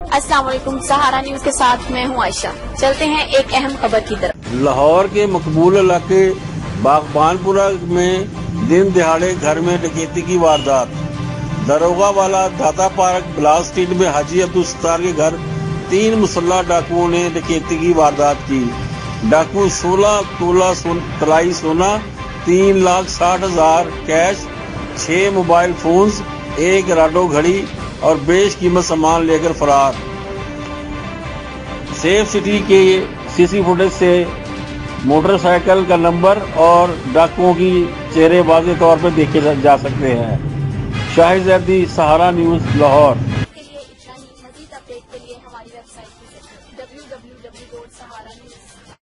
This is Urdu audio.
السلام علیکم، سہارا نیوز کے ساتھ میں ہوں عائشہ۔ چلتے ہیں ایک اہم خبر کی طرف۔ لاہور کے مقبول علاقے باغبان پورہ میں دن دہاڑے گھر میں ڈکیتی کی واردات۔ داروغہ والا داتا پارک بلاک اسٹریٹ میں حاجی عبدالستار کے گھر 3 مسلح ڈاکوؤں نے ڈکیتی کی واردات کی۔ ڈاکو 16 تولہ طلائی سونا، 3,60,000 کیش، 6 موبائل فونز، 1 راڈو گھڑی اور بیش قیمت سامان لے کر فرار۔ سیف سٹی کے سی سی فوٹیج سے موٹر سائیکل کا نمبر اور ڈاکوؤں کی چہرے واضح طور پر دیکھے جا سکتے ہیں۔ شاہد زیدی، سہارا نیوز، لاہور۔ مزید اپڈیٹ کے لیے ہماری ویب سائٹ